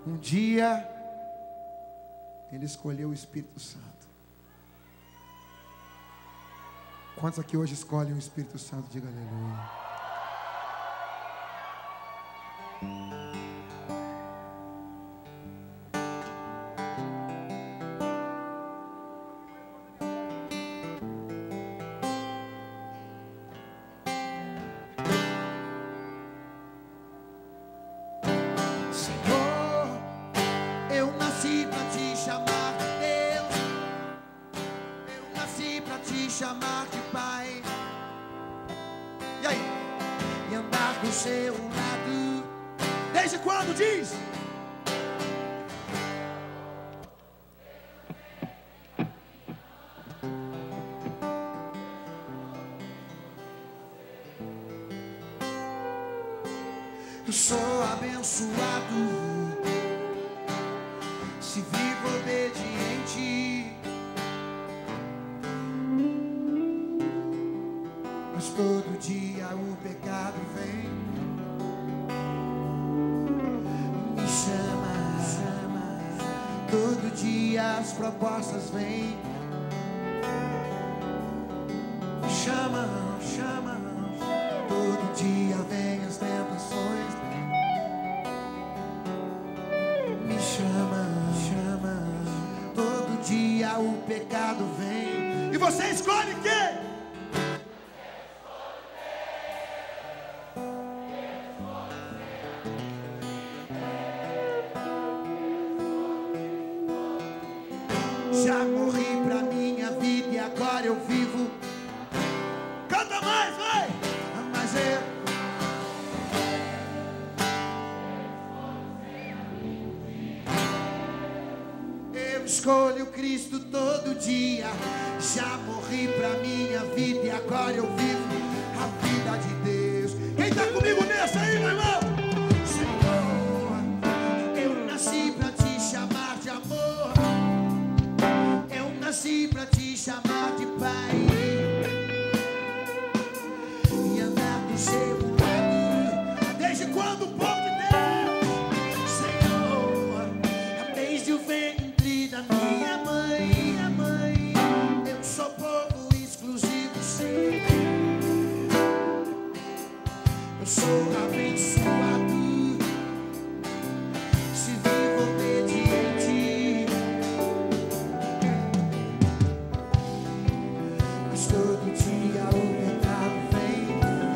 Um dia, ele escolheu o Espírito Santo. Quantos aqui hoje escolhem o Espírito Santo? Diga aleluia. Chamar de pai. E aí? E andar do seu lado. Desde quando diz? Eu sou abençoado se vivo obediente. Todo dia o pecado vem, me chama, todo dia as propostas vêm, me chama, todo dia vem as tentações, me chama, todo dia o pecado vem, e você escolhe quem? Já morri pra minha vida e agora eu vivo. Canta mais, vai! Mas eu escolho Cristo todo dia. Já morri pra minha vida e agora eu vivo a vida de Deus. Quem tá comigo nessa aí, meu irmão? Senhor, eu nasci pra te chamar de amor. Nasci pra te chamar de pai e andar do seu lado. Desde quando, povo de Deus? Senhor, desde o ventre da minha mãe, eu sou povo exclusivo seu. Eu sou abençoado se vivo obediente. Todo dia o pecado vem,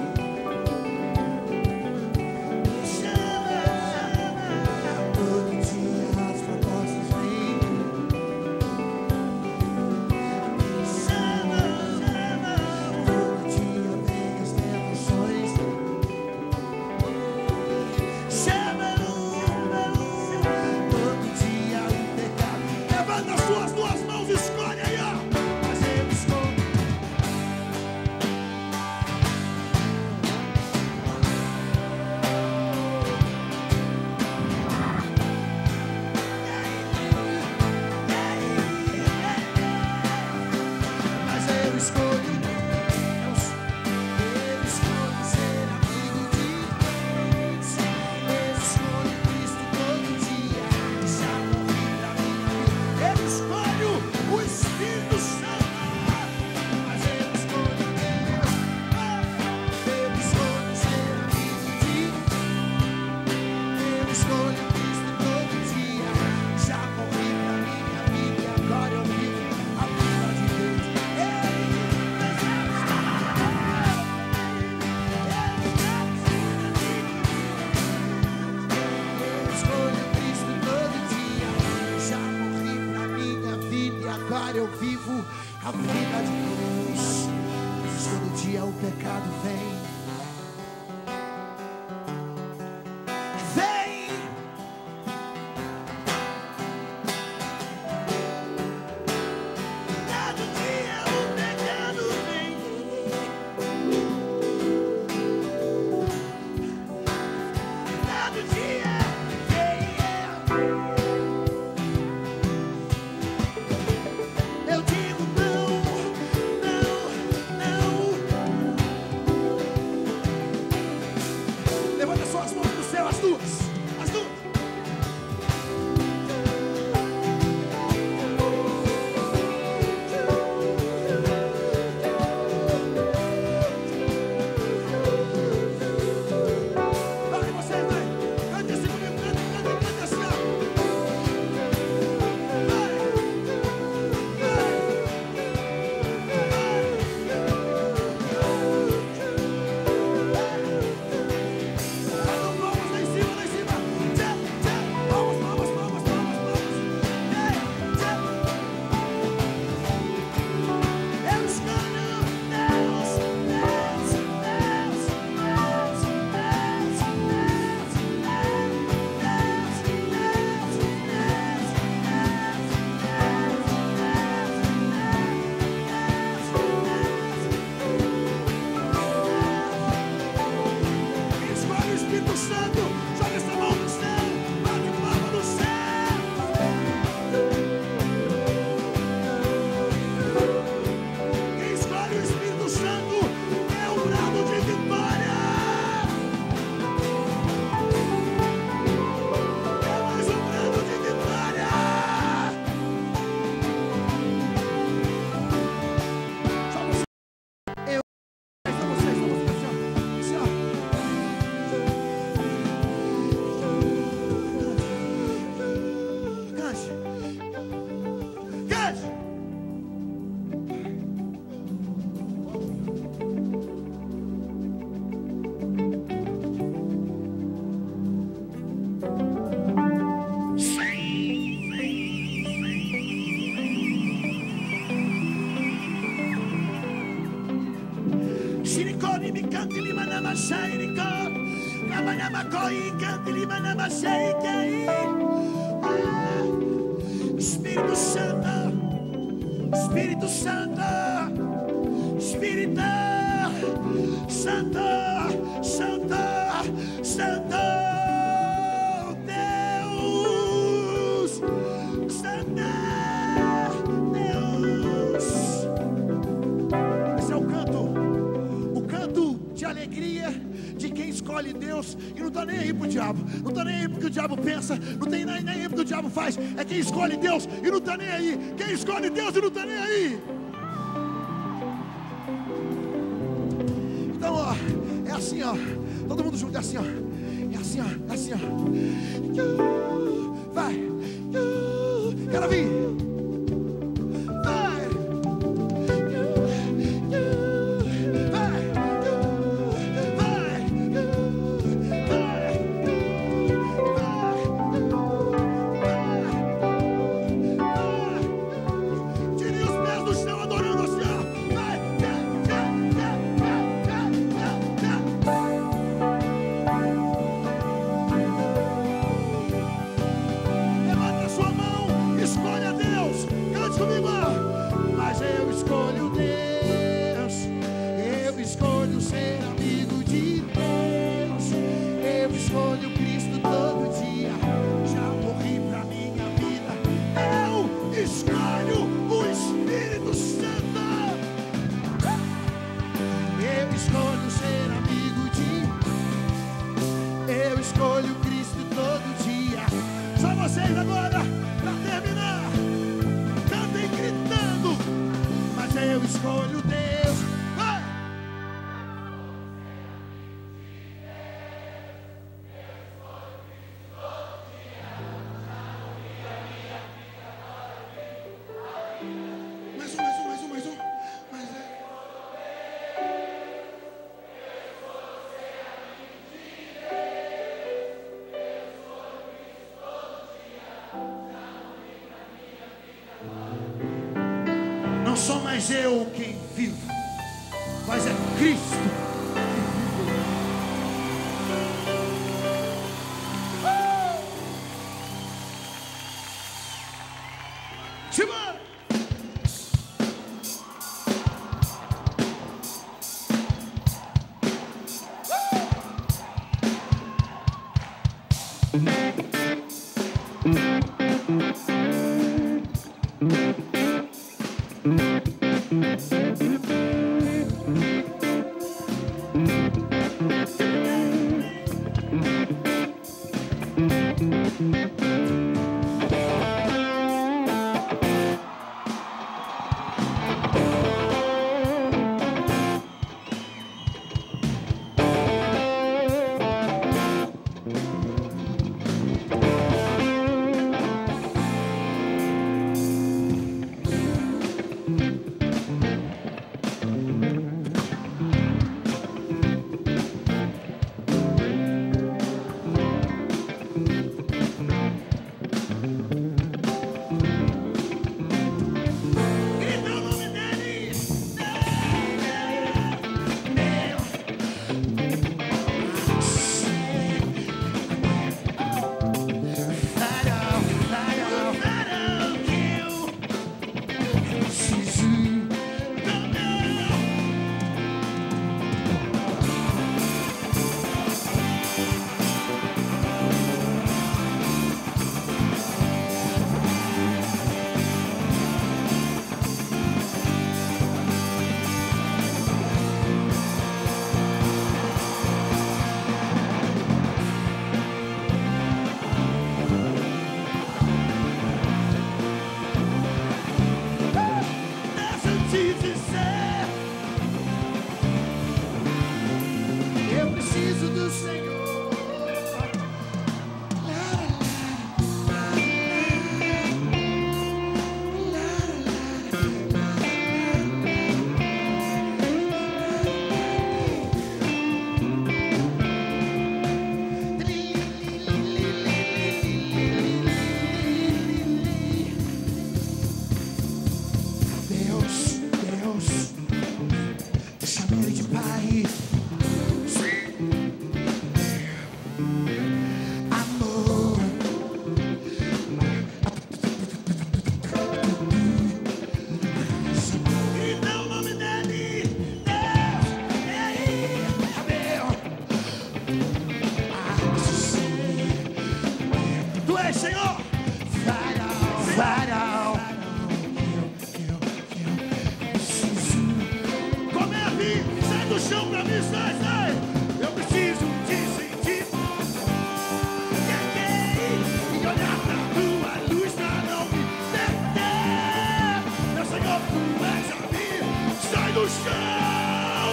me chama, todo dia as propostas vêm, me chama, todo dia vem as tentações, chama, todo dia o pecado. Levanta as suas duas mãos e escolhe aí, ó. Mas eu escolho. Eu vivo a vida de Deus. Todo dia o pecado vem. Todo dia o pecado vem. Todo dia eu digo não, não, não. Espírito Santo, Espírito Santo, Espírito Santo, Santo, Santo, Deus, Santo, Deus. Esse é o canto de alegria de quem escolhe Deus e não está nem aí pro diabo, não está nem aí porque o diabo pensa, não tem nem aí porque o diabo faz. É quem escolhe Deus e não está nem aí. Quem escolhe Deus e não está nem aí. Então, ó, é assim, ó, todo mundo junto, é assim, ó, é assim, ó, é assim, ó. Vai, quero vir. Não sou mais eu quem vivo, mas é Cristo que vive. Ei, Senhor, farol. Come a vir, sai do chão pra mim, sai. Eu preciso te sentir. E olhar pra tua luz pra não me perder. Meu Senhor, tu és a mim. Sai do chão,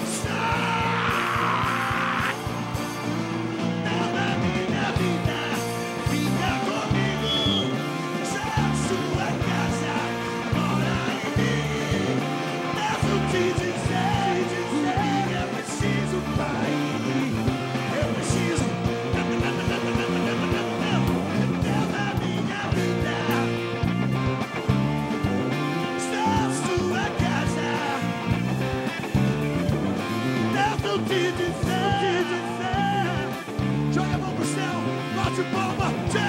sai. Toda minha vida fica comigo. Já a sua casa mora em mim. Devo te dizer o que eu preciso, Pai. Eu preciso. Toda minha vida está a sua casa. Devo te dizer. Joga a mão pro céu, bate palma. Tchê.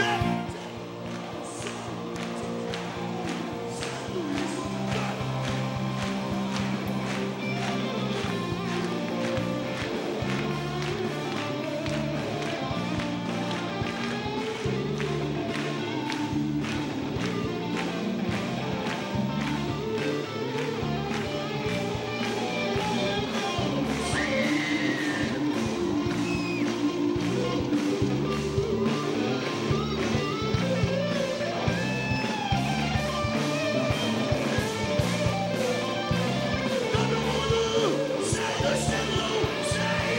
Todo mundo sai do chão, sai.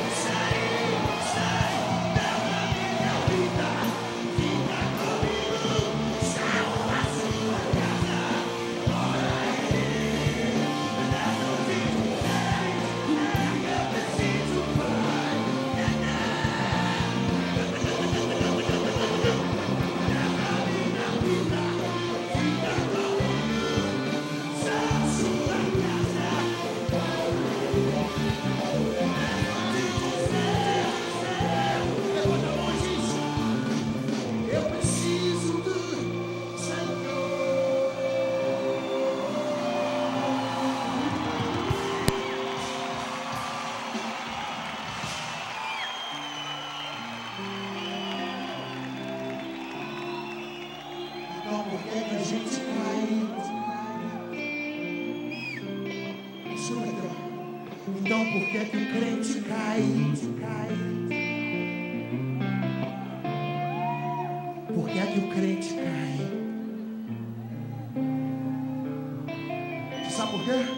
Toda minha vida fica comigo. Já a sua casa mora em mim. Devo te dizer o que eu preciso, Pai. Eu preciso do Senhor. Então por que a gente cai? Escuta aqui, ó. Então por que o crente cai? Por que o crente cai? Você sabe por quê?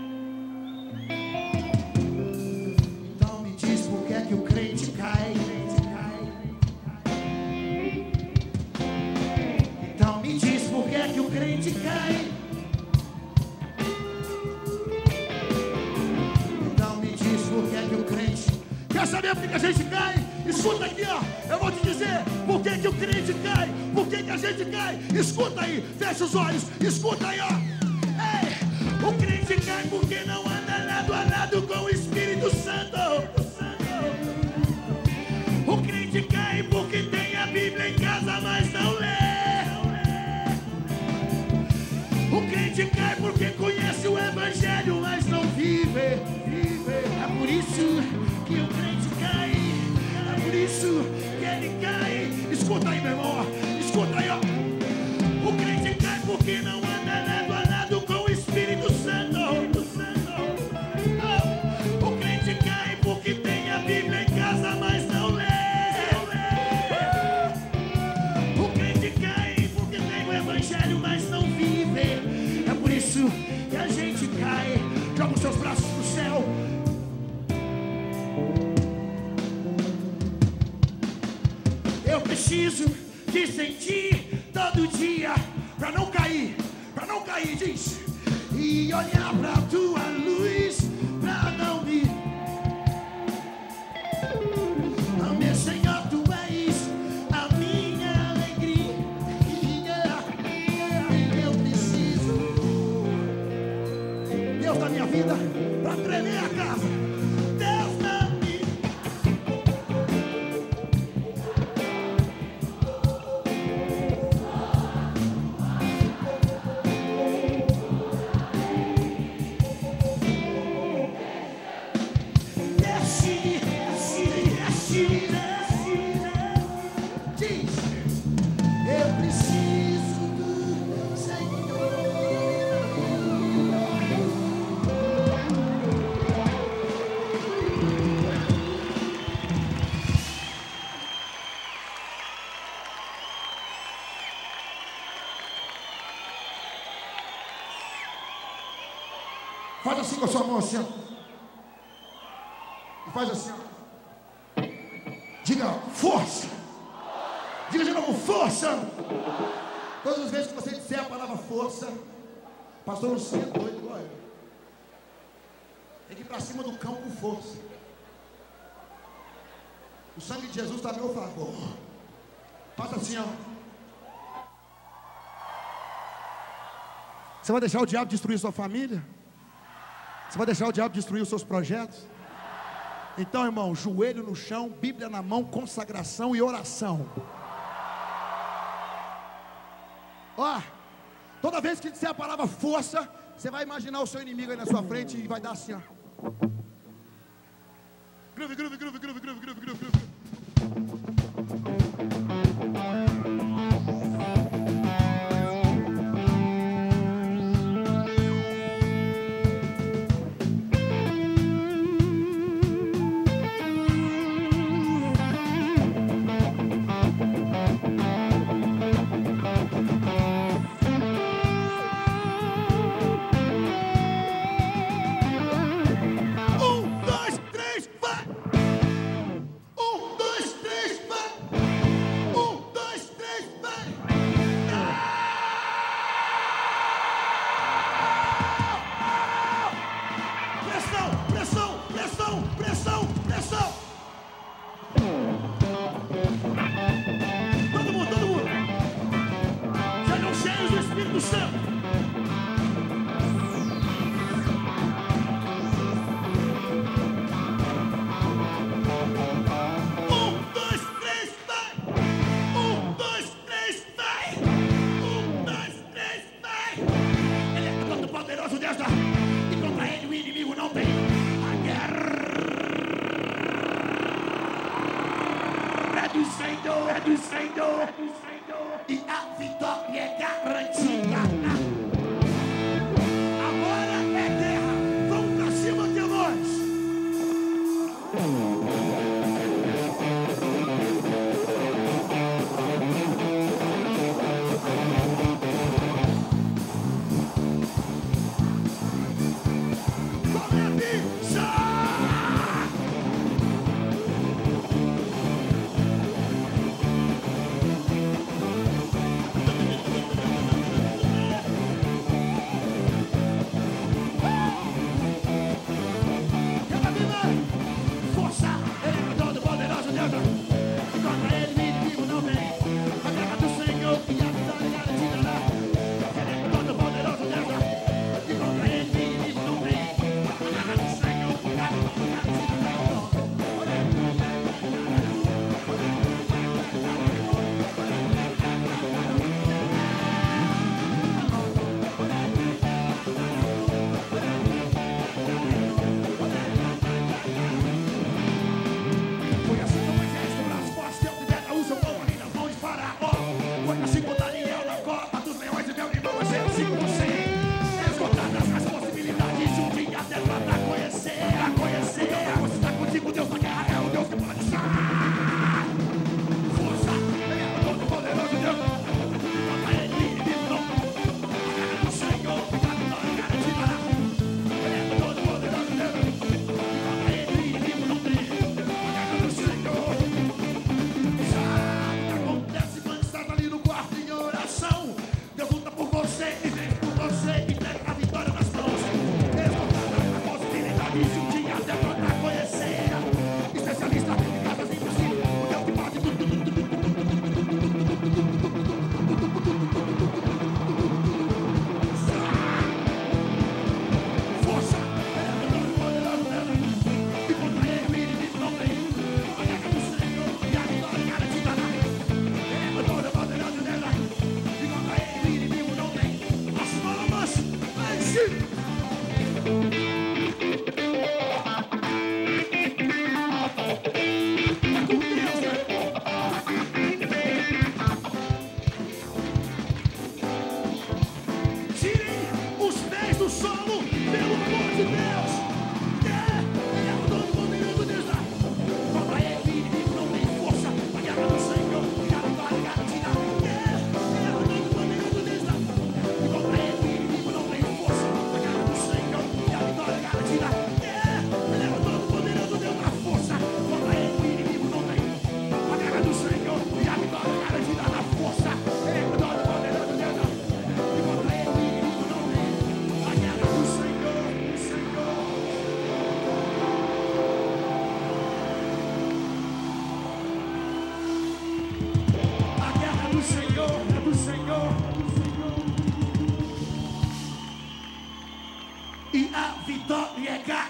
Então me diz por que o crente cai? Então me diz por que o crente cai? Então me diz por que o crente. Quer saber por que a gente cai? Escuta aqui, ó. Eu vou te dizer por que o crente cai. Por que a gente cai? Escuta aí, fecha os olhos. Escuta aí, ó. Ei, o crente cai porque não anda lado a lado com o Espírito Santo. O crente cai porque tem a Bíblia em casa, mas não lê. O crente cai porque conhece o Evangelho, mas não vive. É por isso que o crente cai. É por isso que ele cai. Escuta aí, meu irmão. Escuta aí, ó. O crente cai porque não anda lado a lado com o Espírito Santo. O crente cai porque tem a Bíblia em casa, mas não lê. O crente cai porque tem o Evangelho, mas não vive. É por isso que a gente cai. Joga os seus braços pro céu. Eu preciso te sentir todo dia pra não cair, diz. E olhar pra tua luz pra não me. Meu Senhor, tu és a minha alegria. Eu preciso, Deus da minha vida, pra tremer a casa. Deus da minha. Faz assim com a sua mão, assim, ó. E faz assim, ó. Diga força. Diga de novo, força. Todas as vezes que você disser a palavra força, pastor Luciano é doido igual eu. Tem que ir para cima do cão com força. O sangue de Jesus está a meu favor. Faça assim, ó. Você vai deixar o diabo destruir sua família? Você vai deixar o diabo destruir os seus projetos? Então, irmão, joelho no chão, Bíblia na mão, consagração e oração. Ó, toda vez que disser a palavra força, você vai imaginar o seu inimigo aí na sua frente e vai dar assim, ó. Groove, groove, groove, groove, groove, groove, groove, groove. E a vitória é garantida. Agora é guerra. Vamos pra cima que é nós. Come a bicha!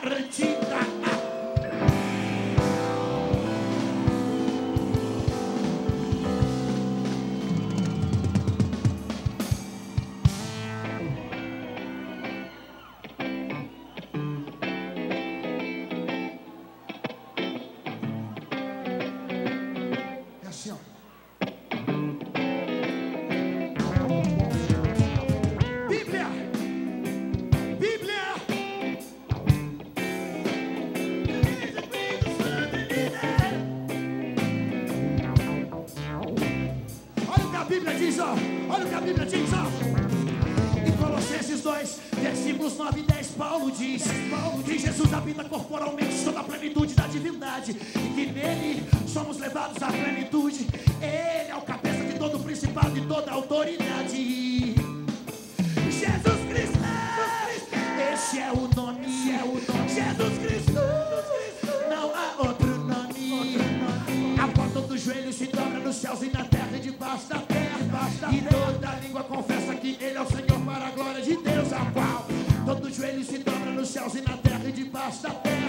brandida. É assim, ó. Bíblia. Olha o que a Bíblia diz, ó. Olha o que a Bíblia diz, ó. Em Colossenses 2, versículos 9 e 10, Paulo diz que Jesus habita corporalmente toda a plenitude da divindade e que nele somos levados à plenitude. Ele é o cabeça de todo o principado e toda a autoridade. Jesus Cristo, esse é o nome, Jesus Cristo, não há outro nome. A qual todo joelho se dobra nos céus e na terra e debaixo da terra. E toda língua confessa que Ele é o Senhor para a glória de Deus. A qual todo joelho se dobra nos céus e na terra e debaixo da terra.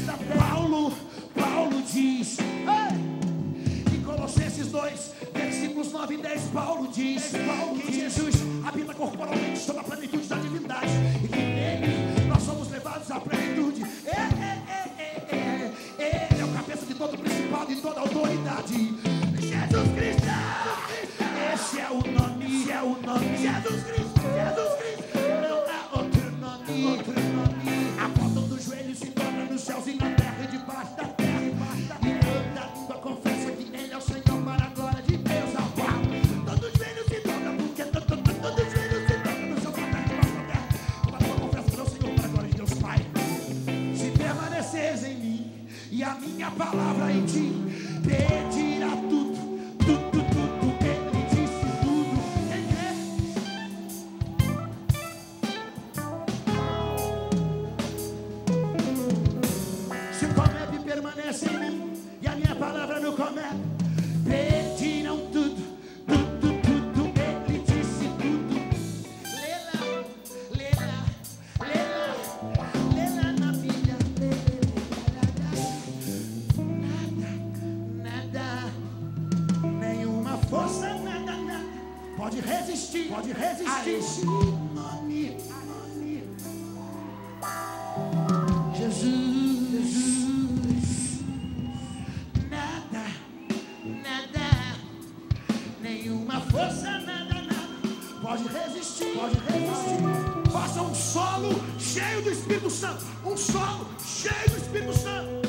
Paulo diz, em Colossenses 2, versículos 9 e 10, Paulo diz que Jesus habita corporalmente toda a plenitude da divindade e que nele nós somos levados à plenitude. Ele é o cabeça de todo principado e toda autoridade. Jesus Cristo, esse é o nome, Jesus Cristo, não há outro nome. A porta do joelho se dobra nos céus e na terra e debaixo da terra. E toda língua confessa que Ele é o Senhor para a glória de Deus. A qual todo joelho se dobra, porque todo joelho se dobra nos céus e na terra e debaixo da terra. Toda língua confessa que Ele é o Senhor para a glória de Deus. Pai, se permaneceres em mim e a minha palavra em ti, pedirá tudo. Ele disse tudo. Se o Comeb permanece em mim e a minha palavra no Comeb, pedirão tudo. Ele disse tudo. Lê lá na Bíblia. Nada, nenhuma força, nada pode resistir a esse nome. Jesus, nada, nenhuma força, nada pode resistir. Faça um solo cheio do Espírito Santo, um solo cheio do Espírito Santo.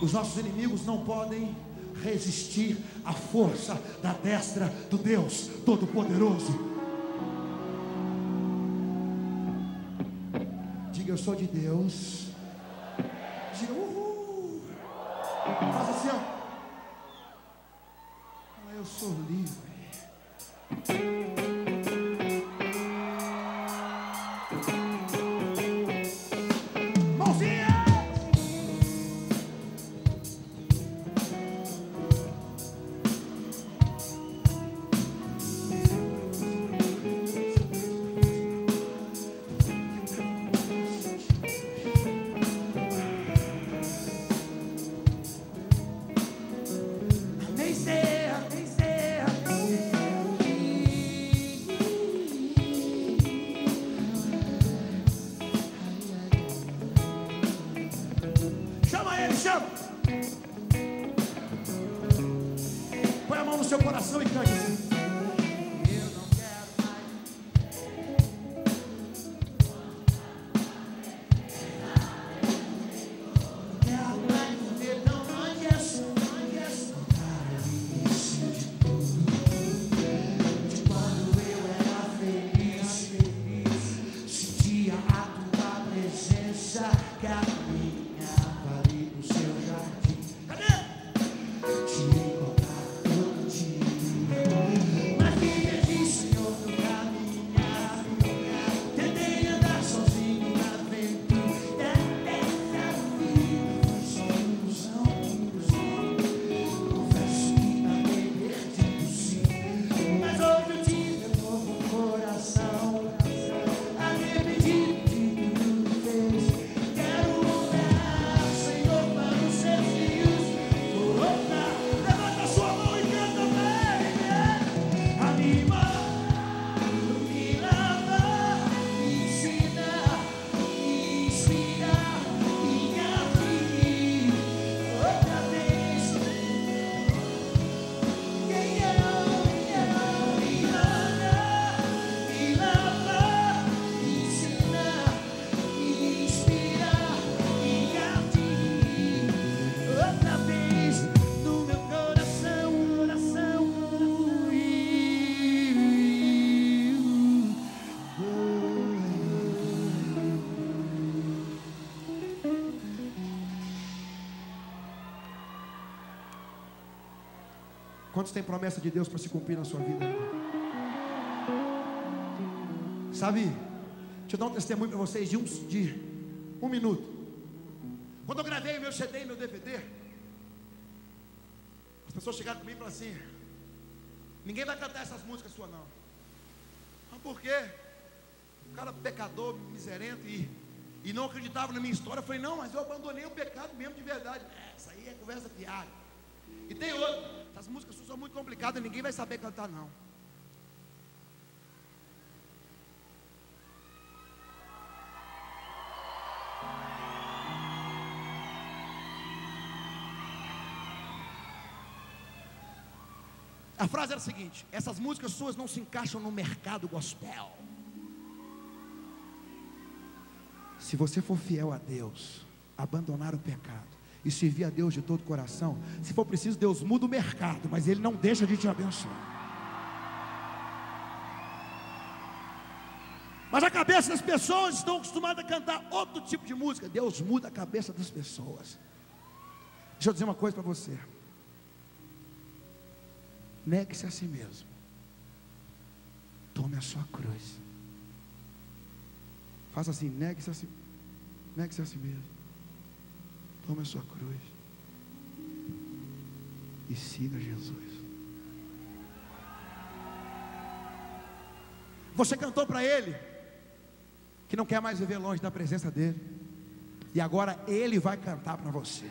Os nossos inimigos não podem resistir à força da destra do Deus Todo-Poderoso. Diga, eu sou de Deus. Diga, uhul. Faz assim, ó. Fala, eu sou livre. Põe a mão no seu coração e cante assim. Eu não quero mais. Quero mais viver tão longe assim. Cara, início de tudo. De quando eu era feliz. Sentia a tua presença. Caminha ali no seu jardim. Cadê? Te encontrar todo dia. Mas me perdi, Senhor, no caminhar. Tentei andar sozinho na aventura. Essa vida foi só ilusão. Confesso que andei perdido, sim. Mas hoje eu tive um novo coração. Arrependido de tudo que fez. Quero voltar, Senhor, para os seus filhos. Vou voltar. Levanta a sua mão e canta bem. Anima, me lava, me ensina, me inspira, minha vida. Outra vez. Me lava, me lava, me ensina, me inspira, minha vida. Outra vez no meu coração. Quantos tem promessa de Deus para se cumprir na sua vida? Sabe, deixa eu dar um testemunho para vocês de um minuto. Quando eu gravei o meu CD e meu DVD, as pessoas chegaram comigo e falaram assim: ninguém vai cantar essas músicas suas não. Mas por quê? O cara pecador, miserento e não acreditava na minha história. Eu falei, não, mas eu abandonei o pecado mesmo de verdade. Essa aí é conversa fiada. E tem outra, essas músicas suas são muito complicadas, ninguém vai saber cantar não. A frase era a seguinte: essas músicas suas não se encaixam no mercado gospel. Se você for fiel a Deus, abandonar o pecado e servir a Deus de todo o coração, se for preciso, Deus muda o mercado, mas Ele não deixa de te abençoar. Mas a cabeça das pessoas estão acostumadas a cantar outro tipo de música. Deus muda a cabeça das pessoas. Deixa eu dizer uma coisa para você. Negue-se a si mesmo. Tome a sua cruz. Faça assim, negue-se a si mesmo. Tome a sua cruz e siga Jesus. Você cantou para Ele que não quer mais viver longe da presença dEle, e agora Ele vai cantar para você.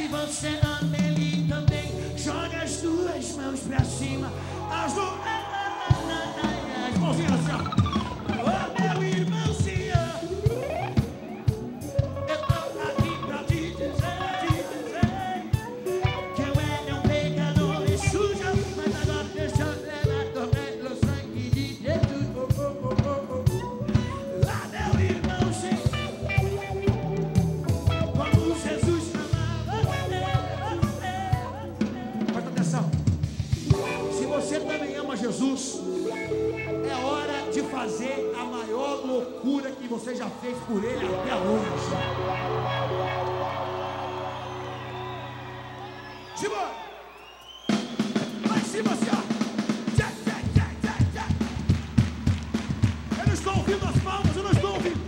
você ama Ele também, joga as duas mãos pra cima. As mãozinhas assim, ó. Ô meu irmãozinho, eu tô aqui pra te dizer que eu era um pecador e sujo, mas agora deixa eu levar pelo sangue de Jesus. Ah, meu irmãozinho, como Jesus amava você. Presta atenção. Se você também ama Jesus, é hora de fazer a maior loucura que você já fez por Ele até hoje. Simbora! Lá em cima, assim, ó. Tchá, tchá, tchá, tchá, tchá. Eu não estou ouvindo as palmas, eu não estou ouvindo.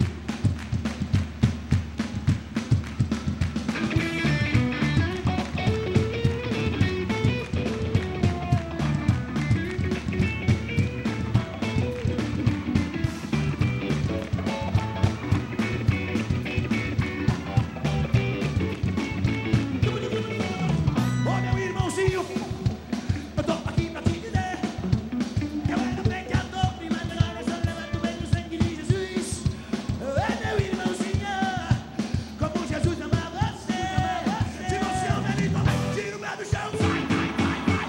Ô meu irmãozinho, eu tô aqui pra te dizer que eu era pecador, mas agora eu sou levado pelo sangue de Jesus. Ô meu irmãozinho, como Jesus ama você. Se você ama Ele também, tira o pé do chão. Vai, vai, vai, vai,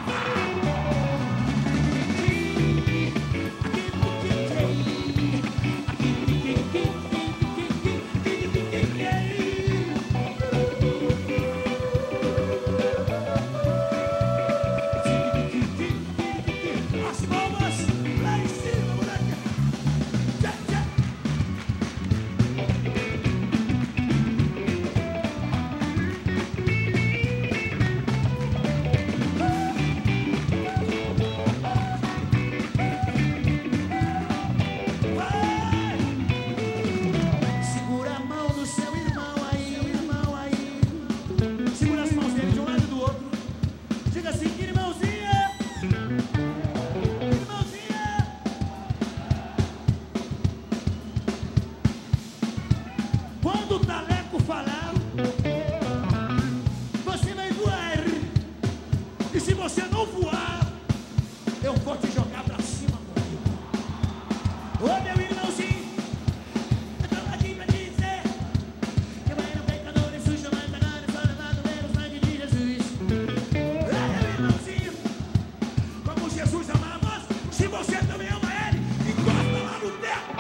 as palmas lá em cima, moleque. Tchá, tchá. Vai. Segura a mão do seu irmão aí, segura as mãos dele de um lado e do outro. Diga assim, irmãozinha, irmãozinha. Quando o taleco falar, você vai voar. E se você não voar, eu vou te jogar pra cima comigo. Ô meu irmãozinho, eu tô aqui pra te dizer que eu era um pecador e sujo, mas agora eu sou levado pelo sangue de Jesus. Ô meu irmãozinho, como Jesus amava, se você também ama Ele, encosta lá no teto.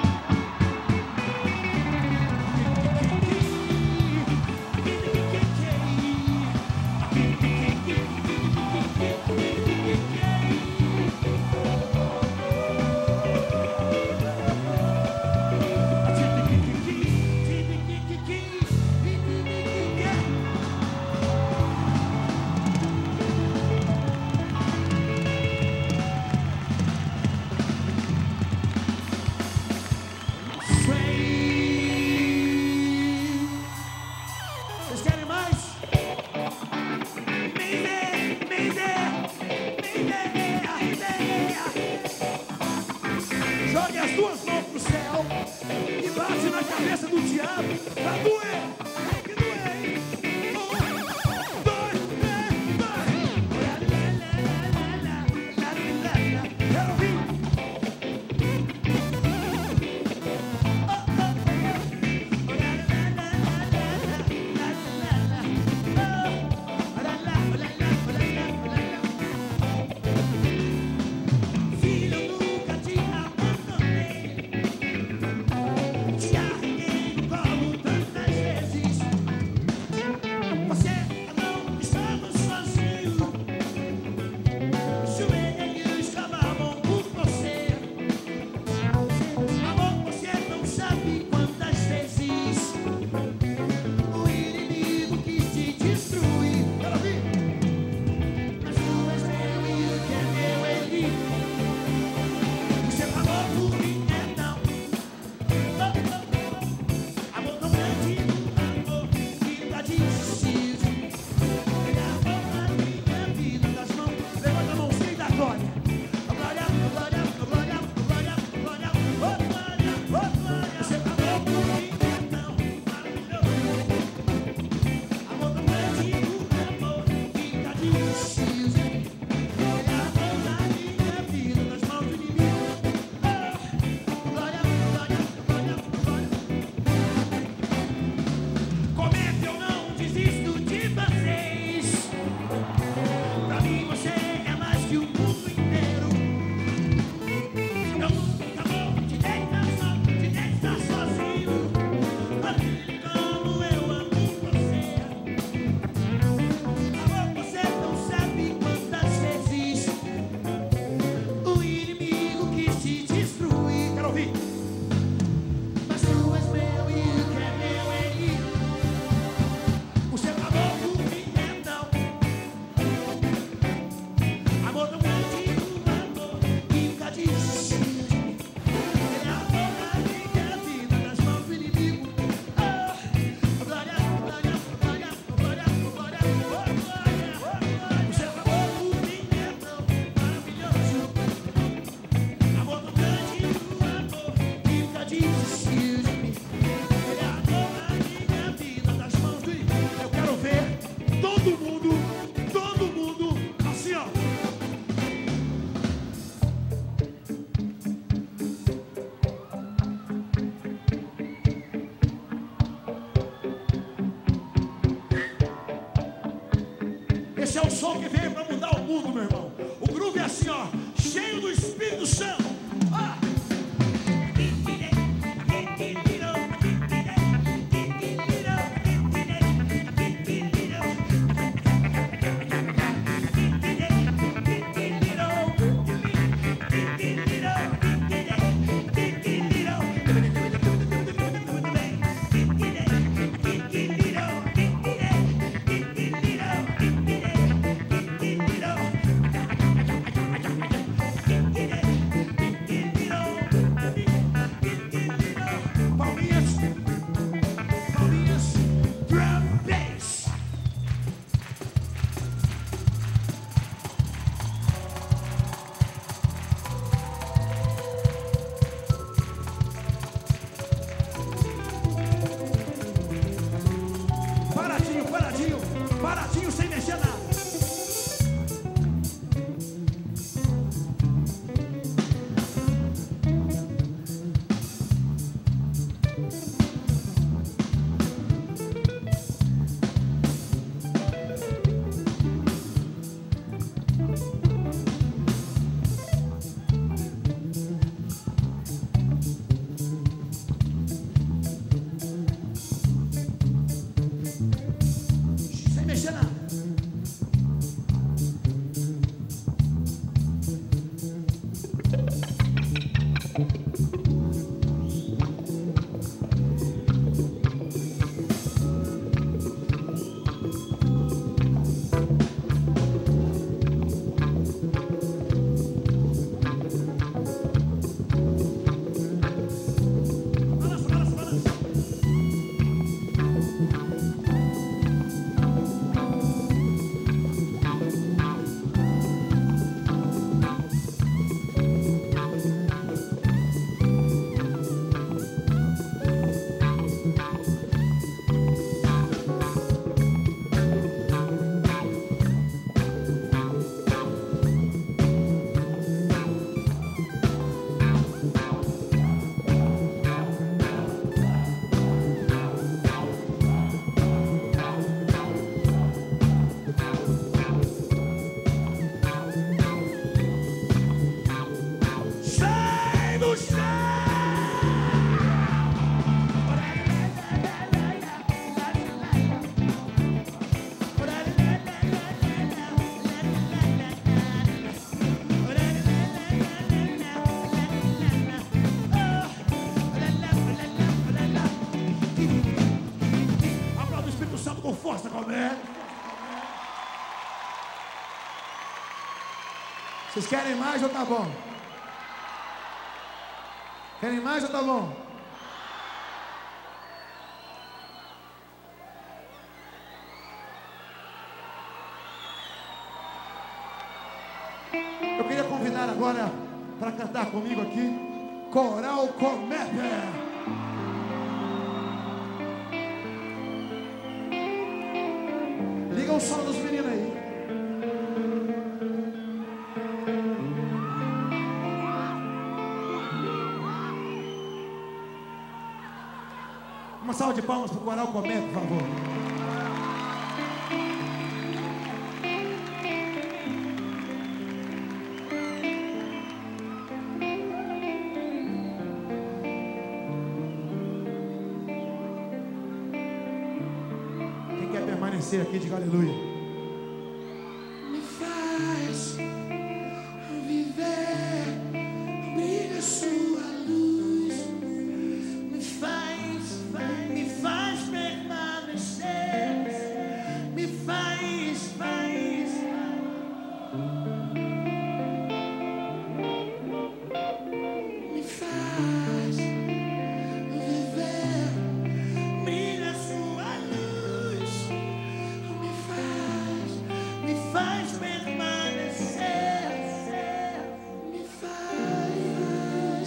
Vocês querem mais? Jogue as duas mãos pro céu e bate na cabeça do diabo pra doer. Tem que doer, hein? Um, dois, três, vai! Quero ouvir. Filho, eu nunca te abandonei. Te arreguei no colo tantas vezes. Esse é o som que veio para mudar o mundo, meu irmão. O groove é assim, ó, cheio do Espírito Santo. Ah! Paradinho, sem mexer nada. Com força, Calmé. Vocês querem mais ou tá bom? Querem mais ou tá bom? Eu queria convidar agora para cantar comigo aqui Coral Cometa. Liga o som dos meninos aí. Uma salva de palmas para o Coral Cometa, por favor. Permanecer aqui, diga aleluia. Me faz viver, brilha sua luz. Me faz permanecer. Me faz. Me faz viver, brilha sua luz. Me faz permanecer, me faz,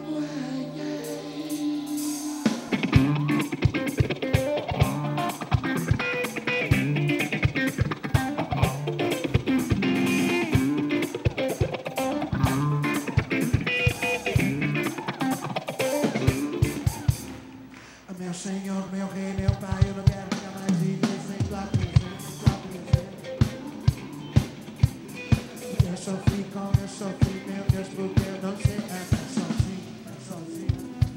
meu Senhor, meu Rei, meu Pai, eu não quero ficar mais vivo sem tua presença, sofri, como eu sofri, meu Deus, porque eu não sei andar sozinho, sozinho.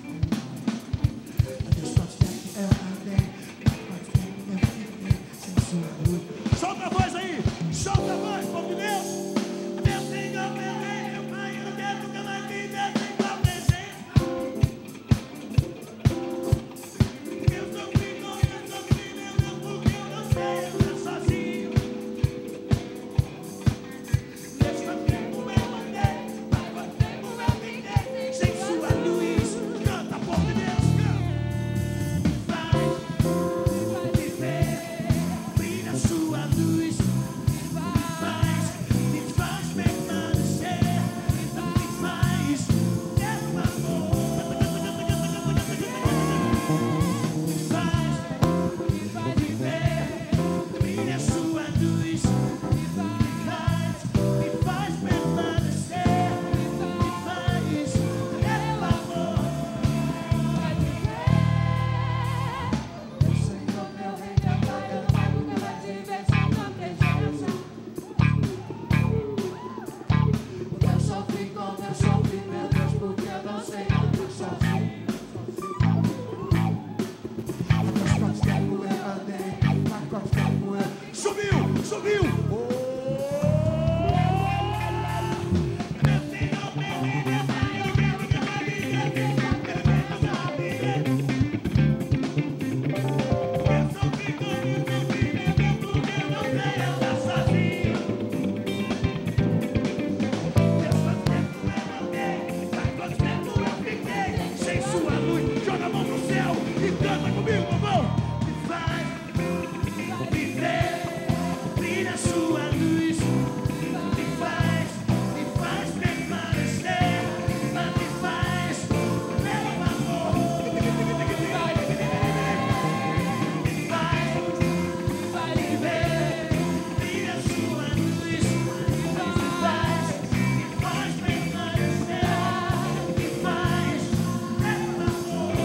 Meu Deus, quanto tempo eu andei, quanto tempo eu fiquei sem sua luz. Solta a voz aí, solta a voz, povo de Deus. Meu Senhor, meu Rei, meu Pai, meu Deus, nunca mais vi Deus em tua presença. Eu sofri, como eu sofri, meu Deus, porque eu não sei andar sozinho. Deus, quanto tempo eu andei, Pai, quanto tempo eu fiquei sem sua luz. Canta, povo de Deus, canta. Vai viver, brilha sua luz. Me faz permanecer, me faz ter um amor. Me faz viver, brilha sua luz. Me faz permanecer, me faz ter um amor. Senhor, meu Rei, meu Pai, eu nunca mais te ver sem tua presença. Eu sofri como eu sofri, meu Deus, porque eu não sei andar sozinho. Mas quanto tempo eu andei, mas quanto tempo eu... Subiu, subiu. Meu Senhor, meu Rei, meu Pai, eu nunca mais vi Deus sem tua presença. Eu sofri como eu sofri, meu Deus, porque eu não sei andar sozinho. Deus, quanto tempo eu andei, mas quanto tempo eu fiquei sem sua luz. Joga a mão pro céu e canta comigo, povão. Me faz viver, brilha sua luz. Me faz permanecer, mas me faz meu amor. Me faz viver, brilha sua luz. Me faz permanecer, me faz meu amor.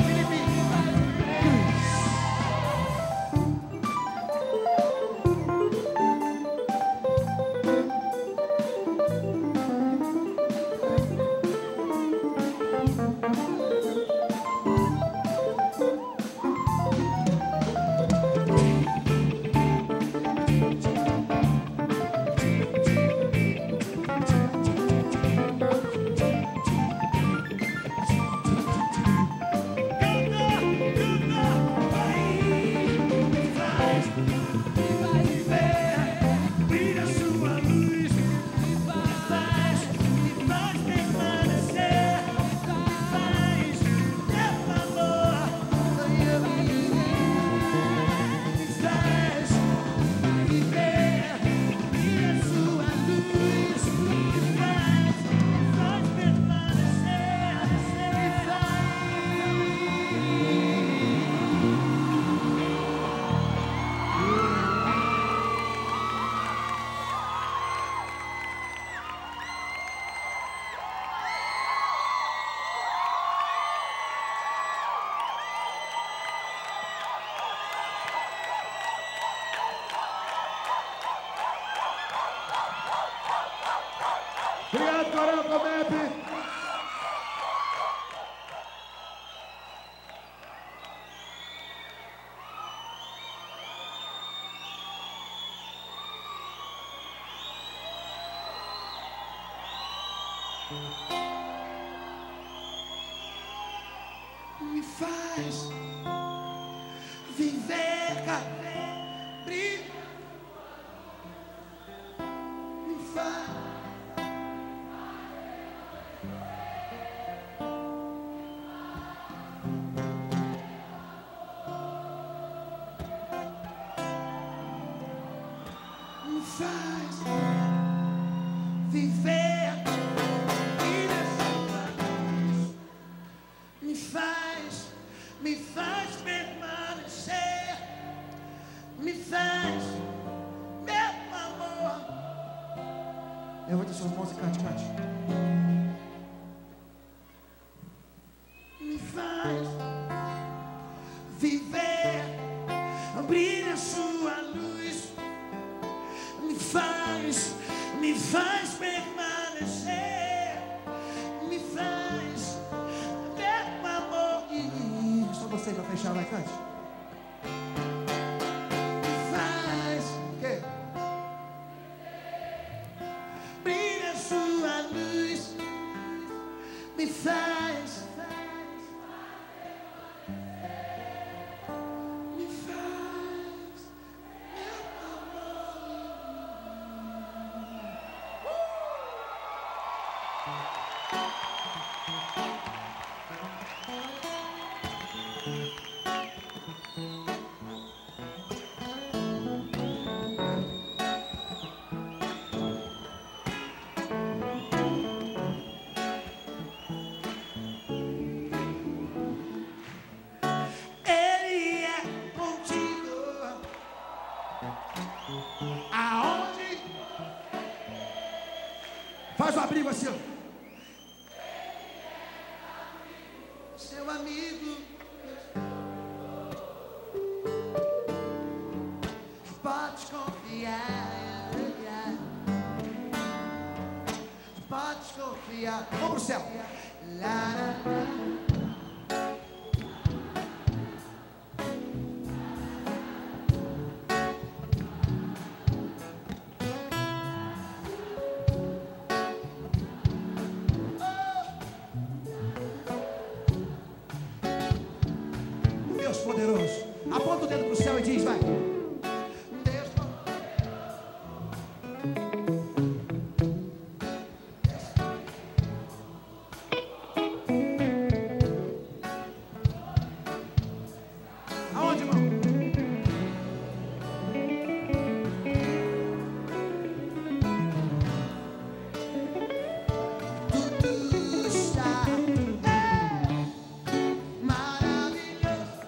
Obrigado, Coronel Comep. Me faz viver, brilha. Me faz viver, brilha sua luz. Me faz permanecer, me faz meu amor. Levante suas mãos e cante, cante. Me faz viver, brilha sua luz. Me faz vocês pra fechar, vai, cante. Faz O quê? brilha sua luz, me faz, me faz, meu amor. Ele é contigo aonde Faz o abrigo assim, ó. seu amigo pode confiar, pode confiar. Vamos pro céu. Lá, lá, lá. Deus poderoso. Aponta o dedo pro céu e diz, vai. Deus Aonde, irmão? tudo está maravilhoso.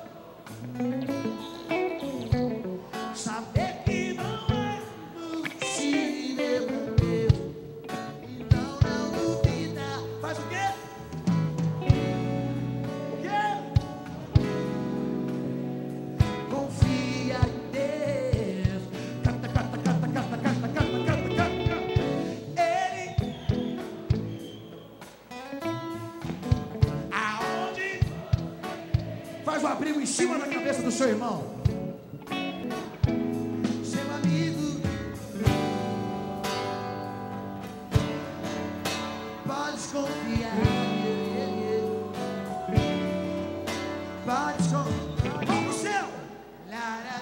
Saber que não é possível, então não duvida. Faz o quê? O quê? Confia em Deus. Canta, canta, canta, canta, canta, canta, canta, canta. Ele aonde Faz o abrigo em cima da cabeça do seu irmão. seu amigo pode confiar. Pode confiar. Vamos pro céu. Lá, lá.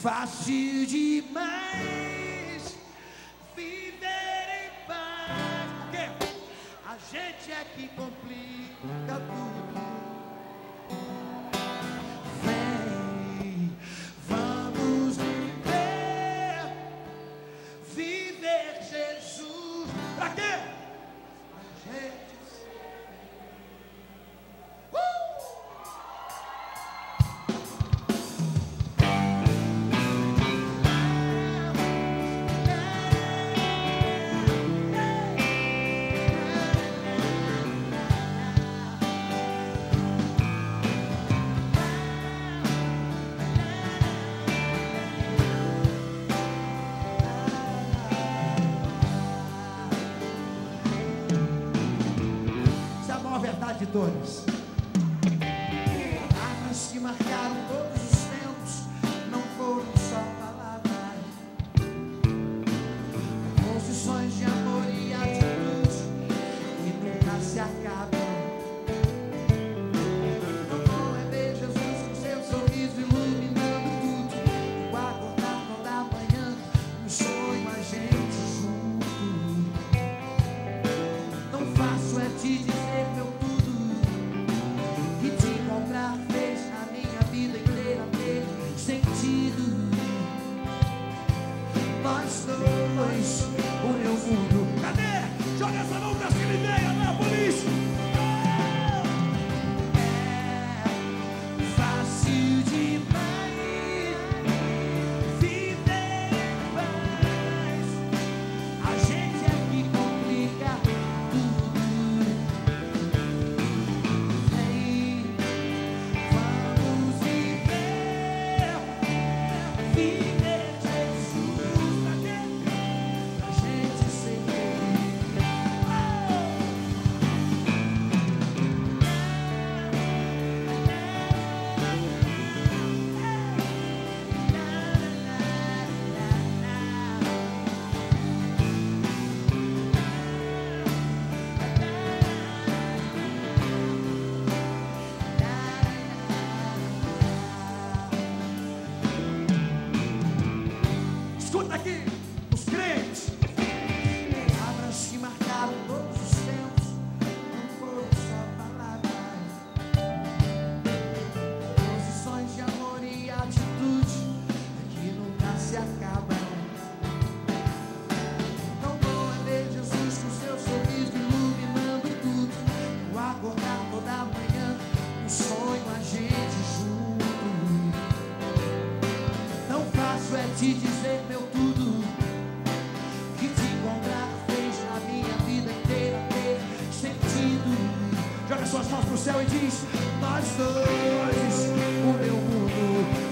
fácil demais viver em paz. Porque a gente é que complica tudo. Vem, vamos viver Jesus. Pra quê? Pra gente. De todas. Palavras que marcaram todos os tempos não foram só palavras. Posições de amor e atitude que nunca se acabam. Não bom é ver Jesus com seu sorriso iluminando tudo. E acordar toda manhã um sonho a gente junto. Tão fácil é te dizer meu fez a minha vida inteira ter sentido. Nós dois, o meu mundo. Cadê? Joga essa mão pra cima e vem, Anápolis. É fácil demais viver em paz. A gente é que complica tudo. Te dizer meu tudo, que te encontrar fez a minha vida inteira ter sentido. Joga suas mãos pro céu e diz: nós dois, o meu mundo.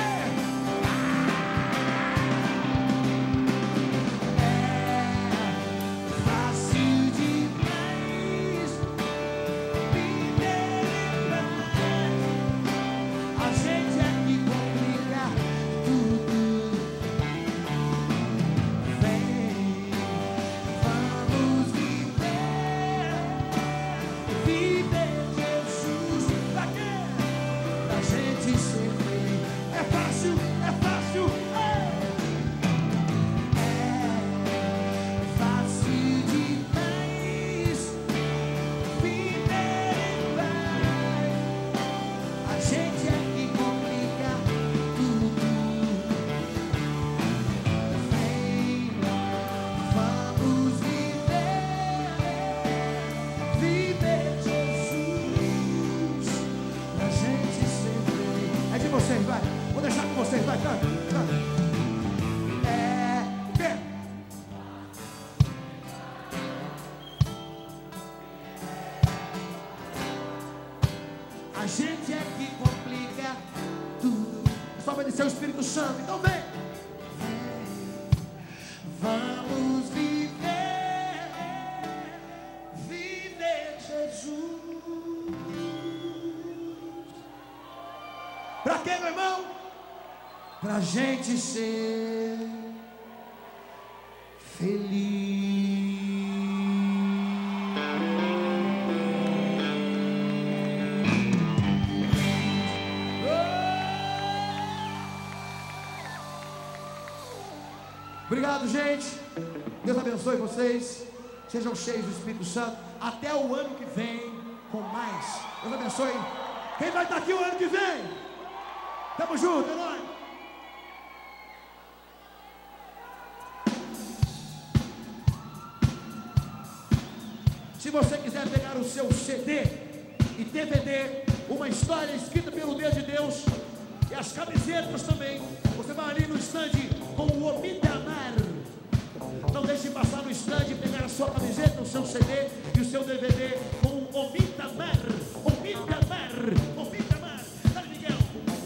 Vai, vou deixar com vocês, vai, canta, canta. O quê? A gente é que complica tudo. Só obedecer o Espírito Santo, então vem. Vamos viver Jesus. Pra quê, meu irmão? Pra gente ser feliz. Obrigado, gente. Deus abençoe vocês. Sejam cheios do Espírito Santo. Até o ano que vem, com mais. Deus abençoe. Quem vai estar aqui o ano que vem? Tamo junto, é nóis. Se você quiser pegar o seu CD e DVD, uma história escrita pelo Deus de Deus, e as camisetas também, você vai ali no stand com o Omitamar. Não deixe passar no stand e pegar a sua camiseta, o seu CD e o seu DVD com o Omitamar. Omitamar, Omitamar. Dale, Miguel.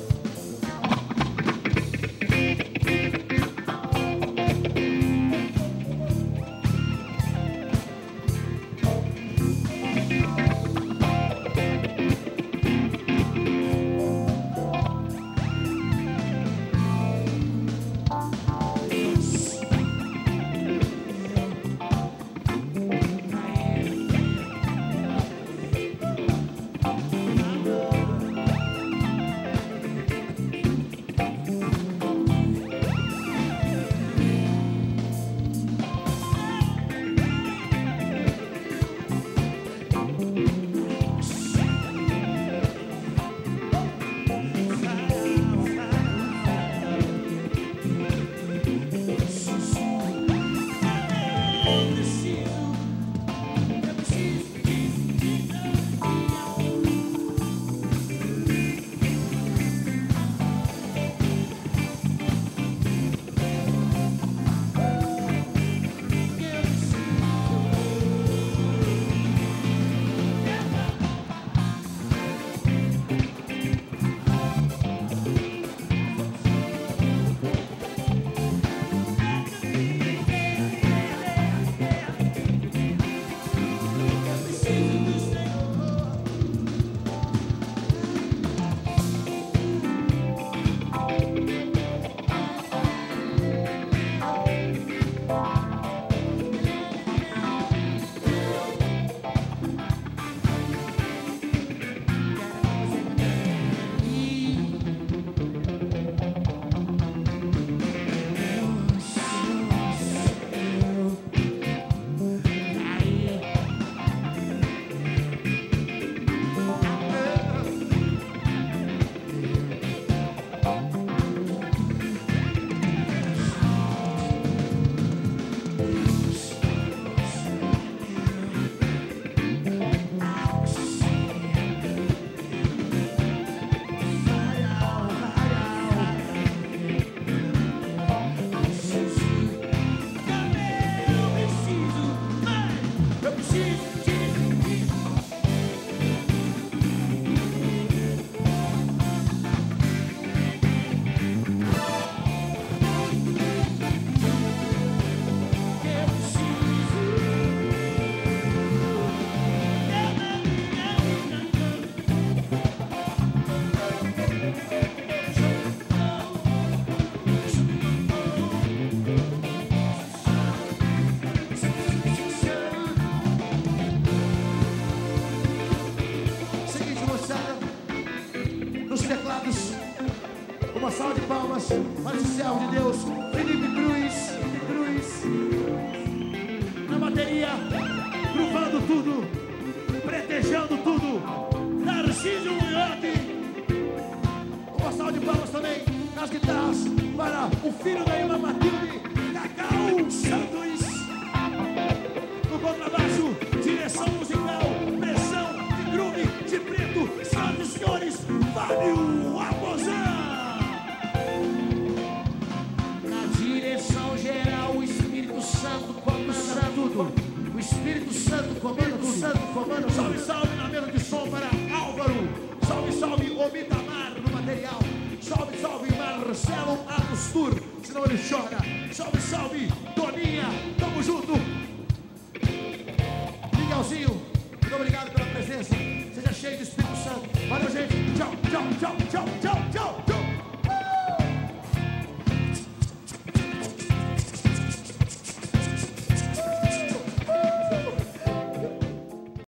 Uma salva de palmas para esse servo de Deus, Felipe Cruz. Na bateria, gruvando tudo, pretejando tudo, Narciso Munhoque. Uma salva de palmas também nas guitarras para o filho da irmã Matilde, Cacau Santos. No contrabaixo, direção musical, pressão de groove, de preto, senhoras e senhores, Fábio Aposan. O Espírito Santo comanda tudo. Salve, salve na mesa de som para Álvaro. Salve, salve Omitamar no material. Salve, salve Marcelo Agostur, senão ele chora. Salve, salve Toninha, tamo junto. Miguelzinho, muito obrigado pela presença. Seja cheio do Espírito Santo. Valeu, gente. Tchau, tchau, tchau, tchau, tchau.